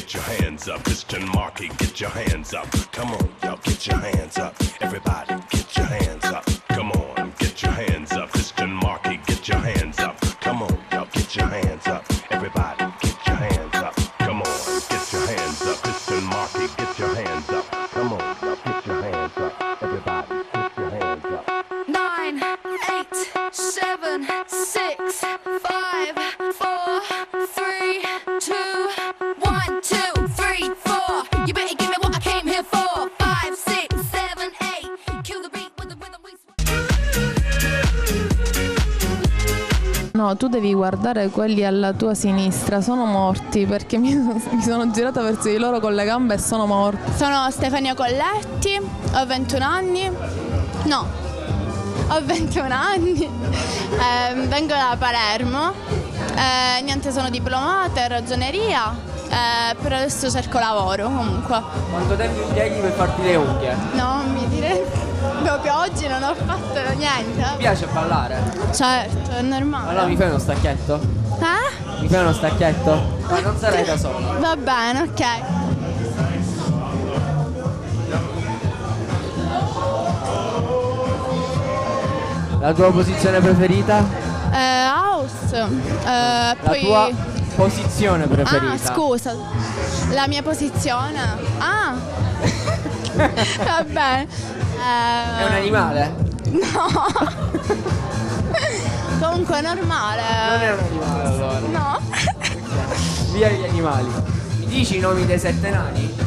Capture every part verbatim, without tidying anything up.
get your hands up. Christian Marky, get your hands up. Come on, y'all, get your hands up. Everybody, get your hands up. Come on, get your hands up. Christian Marky, get your hands up. Come on, y'all, get your hands up. Everybody, get your hands up. Come on, get your hands up. Christian Marky, get your hands up. Come on, y'all, get your hands up. Everybody, get your hands up. Nine, eight, seven, six, five, four, three, two, one, two, three, four. You better give me what I came here for. Five, six, seven, eight. Kill the beat with the rhythm we. No, tu devi guardare quelli alla tua sinistra, sono morti perché mi, mi sono girata verso di loro con le gambe e sono morti. Sono Stefania Colletti, ho ventuno anni. No, ho ventuno anni, eh, vengo da Palermo, eh, niente, sono diplomata in ragioneria, eh, per adesso cerco lavoro comunque. Quanto tempo impieghi per farti le unghie? No, mi direi proprio oggi non ho fatto niente. Ti piace ballare? Certo, è normale. Allora mi fai uno stacchetto? Eh? Mi fai uno stacchetto? Ma non sarai da sola. Va bene, ok. La tua posizione preferita? Eh, house, eh, La poi... tua posizione preferita? Ah, scusa, la mia posizione? Ah, va bene. Eh, È un animale? No. Comunque è normale. Non è un animale allora. No. Via gli animali. Mi dici i nomi dei sette nani?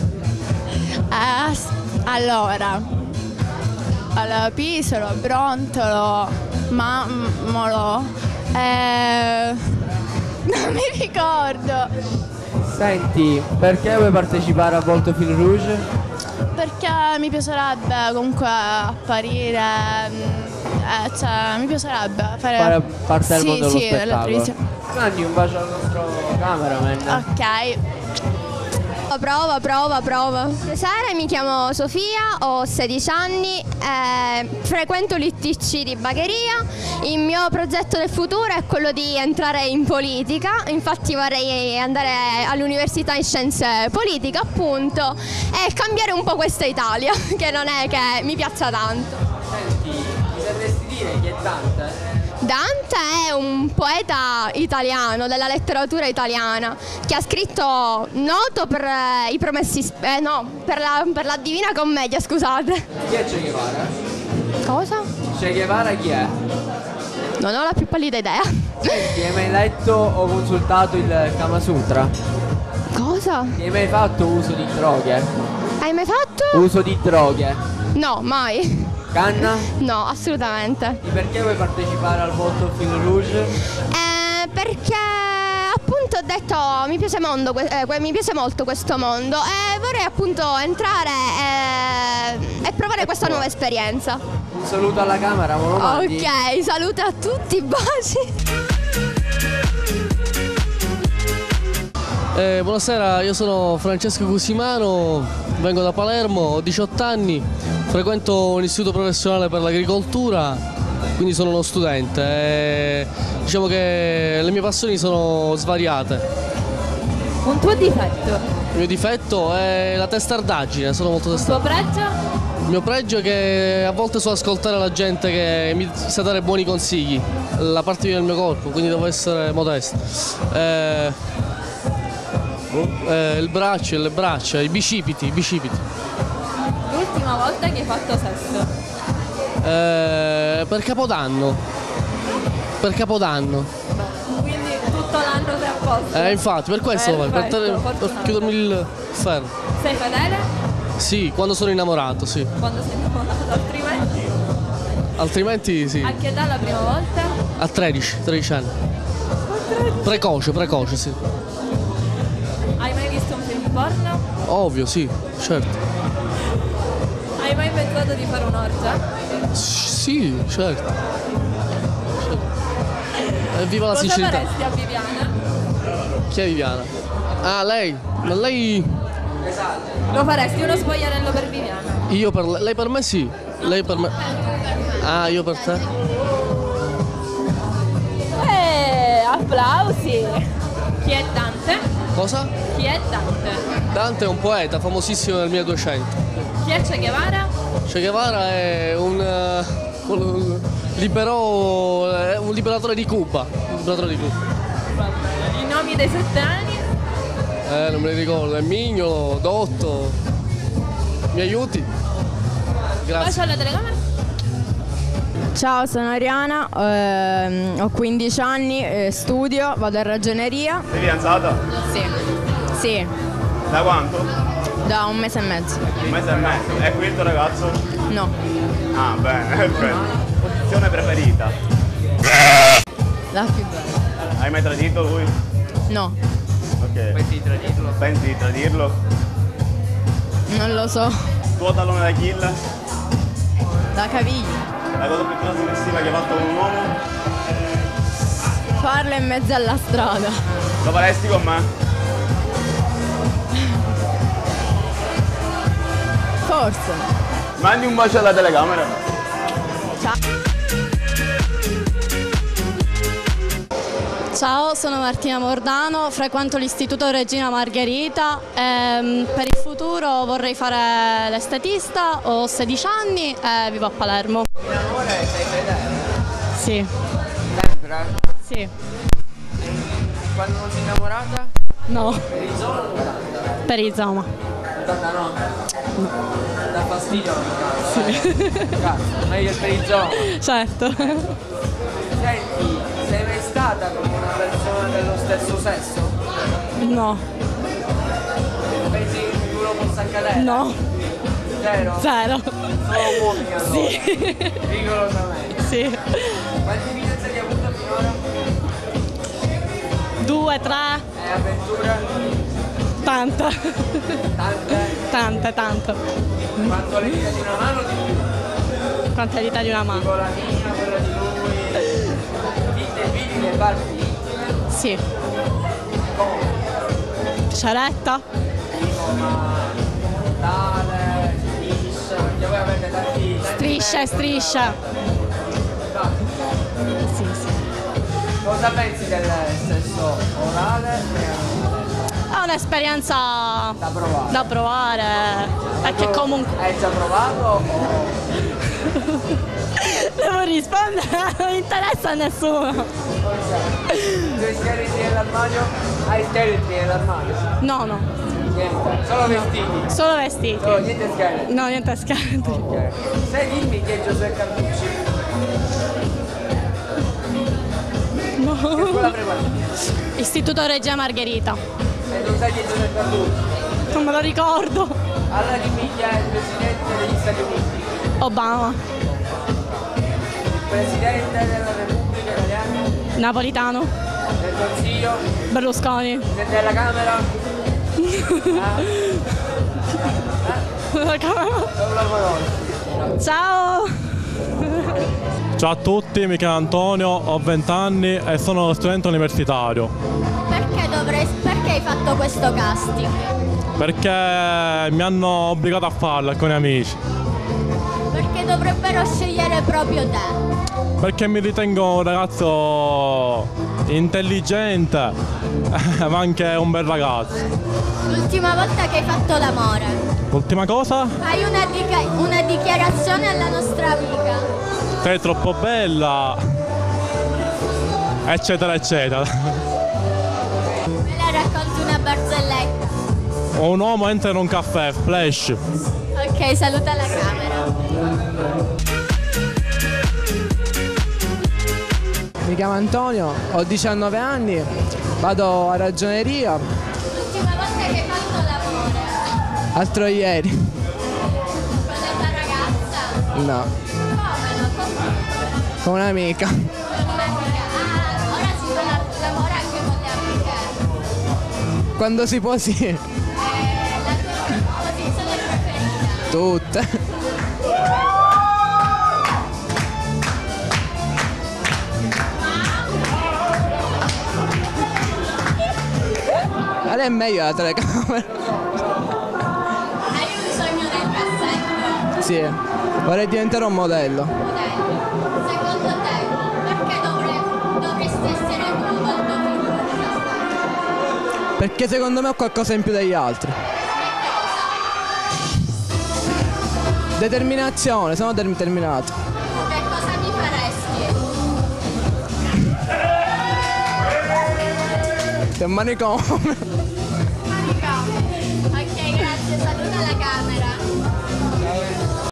Eh, s- allora. Allora, Pisolo, Brontolo, Mammolo. Eh, non mi ricordo. Senti, perché vuoi partecipare a Volto Fil Rouge? Perché mi piacerebbe comunque apparire. Eh, cioè, mi piacerebbe fare, Fare parte del sì, mondo dello sì, della spettacolo. televisione. Mandi un bacio al nostro cameraman. Ok. Prova, prova, prova. Piacere, mi chiamo Sofia, ho sedici anni, eh, frequento l'I T C di Bagheria. Il mio progetto del futuro è quello di entrare in politica, infatti vorrei andare all'università in scienze politiche appunto e cambiare un po' questa Italia, che non è che mi piaccia tanto. Senti, mi sapresti dire chi è Dante? Dante è un poeta italiano, della letteratura italiana, che ha scritto noto per eh, i promessi, sp- eh, no, per la, per la Divina Commedia, scusate. Chi è Che Guevara? Cosa? Che Guevara chi è? Non ho la più pallida idea. Senti, hai mai letto o consultato il Kama Sutra? Cosa? Hai mai fatto uso di droghe? Hai mai fatto? Uso di droghe? No, mai. Canna? No, assolutamente. E perché vuoi partecipare al Volto Fil Rouge? Eh, perché appunto ho detto mi piace, mondo, eh, mi piace molto questo mondo e vorrei appunto entrare e, e provare questa nuova esperienza. Un saluto alla camera, me lo mandi? Ok, saluto a tutti, baci. Eh, buonasera, io sono Francesco Cusimano, vengo da Palermo, ho diciotto anni, frequento un istituto professionale per l'agricoltura, quindi sono uno studente. E diciamo che le mie passioni sono svariate. Un tuo difetto? Il mio difetto è la testardaggine, sono molto Il tuo testardaggine. pregio? Il mio pregio è che a volte so ascoltare la gente che mi sa dare buoni consigli, la parte del mio corpo, quindi devo essere modesto. Eh, Eh, il braccio, le braccia, i bicipiti, i bicipiti. L'ultima volta che hai fatto sesso? Eh, per Capodanno. Per Capodanno. Quindi tutto l'anno sei a posto? Eh, infatti, per questo lo faccio, per, Perfetto, per fortunato. chiudermi il ferro. Sei fedele? Sì, quando sono innamorato, sì. Quando sei innamorato? Altrimenti? Altrimenti sì. A che età la prima volta? A tredici, tredici anni. Precoce, precoce, sì. Hai mai visto un film porno? Ovvio, sì, certo. Hai mai pensato di fare un'orgia? Sì, certo. certo. Eh, viva la Cosa sincerità. faresti a Viviana? Chi è Viviana? Ah, lei? Ma lei... Lo faresti uno spogliarello per Viviana? Io per lei, lei per me sì. Lei per me. Ah, io per te? Eh, applausi! Chi è Dante? Cosa? Chi è Dante? Dante è un poeta famosissimo nel milleduecento. Chi è Che Guevara? Che Guevara è un, uh, un, liberò, è un liberatore di Cuba. Un liberatore di Cuba. I nomi dei sette anni? Eh, non me li ricordo, è Mignolo, Dotto. Mi aiuti? Grazie. Bacio alla telecamera. Ciao, sono Ariana, ehm, ho quindici anni, eh, studio, vado in ragioneria. Sei fidanzata? Sì. Sì, Da quanto? da un mese e mezzo. Un mese e mezzo. È qui il tuo ragazzo? No. Ah, bene, perfetto. Posizione preferita? La più bella. Hai mai tradito lui? No, Ok. Pensi di tradirlo? Pensi di tradirlo? non lo so. Tuo tallone d'Achille? La caviglia. La cosa più trasgressiva che hai fatto con un uomo? Farlo in mezzo alla strada. Lo faresti con me? Forse. Mandi un bacio alla telecamera. Ciao, sono Martina Mordano, frequento l'Istituto Regina Margherita. Ehm, per il futuro vorrei fare l'estetista, ho sedici anni e vivo a Palermo. In amore sei fedele? Sì. Sempre? Sì. Quando non sei innamorata? No. Per il giorno o tanta? Per il Zoma. Tanta no? No. Da fastidio ogni caso. Sì. Cazzo, meglio per il giorno. Certo. Senti, sei mai stata con una persona dello stesso sesso? No. Pensi che in futuro possa accadere? No. Zero? Zero. Solo uomini allora? Sì. Rigorosamente? Sì. Quanti fidanzati hai avuto finora? Due, tre, E avventure? tanta. Tante? Tante, tante. Quanto le dita di una mano di più? Quante le dita di una mano? Tipo la mia, quella di lui. Dite vidi le parti intime? Sì. Come? Sciaretta? Tipo ma tale, striscia, perché voi avete tanti... tanti Strisce, metodi, strisce. no? Sì, sì. Cosa pensi del sesso orale? È un'esperienza Da provare. da provare. Perché Tu comunque. Hai già provato o... Devo rispondere, non interessa a nessuno. Due scheletri nell'armadio? Hai scheletri nell'armadio? No, no. Niente, solo vestiti. Solo vestiti. Solo niente scheletri. No, niente scheletri. Ok. Sai dirmi chi è Giosuè Carducci? No. Che scuola frequenti? Istituto Regina Margherita. E non sai chi è Giosuè Carducci? Non me lo ricordo. Allora dimmi chi è il presidente degli Stati Uniti? Obama. Il presidente della Repubblica Italiana? Napolitano. Del Consiglio? Berlusconi. Della Camera? La camera. Non lo conosci? Ciao. Ciao a tutti, mi chiamo Antonio, ho venti anni e sono uno studente universitario. Perché dovrei, perché hai fatto questo casting? Perché mi hanno obbligato a farlo con gli amici. Perché dovrebbero scegliere proprio te. Perché mi ritengo un ragazzo intelligente, ma anche un bel ragazzo. L'ultima volta che hai fatto l'amore. L'ultima cosa? Fai una, dica- una dichiarazione alla nostra amica. Sei troppo bella, eccetera eccetera. Me la racconti una barzelletta. Un uomo entra in un caffè, flash. Ok, saluta la camera. Mi chiamo Antonio, ho diciannove anni, vado a ragioneria. L'ultima volta che hai fatto l'amore. Altro ieri. Con la tua ragazza. No. Come no? Con Con un'amica. un'amica. Ah, ora si fa l'amore anche con le amiche. Quando si può sì. Eh, la tua posizione preferita. Tutte. Qual è meglio la telecamera? Hai un sogno nel cassetto? Sì, vorrei diventare un modello. Modello. Secondo te, perché dovre- dovresti essere tu col tuo futuro? Perché secondo me ho qualcosa in più degli altri. Determinazione, sono determinato. Che cosa mi faresti? Che manicomio. Ok, grazie, saluta la camera.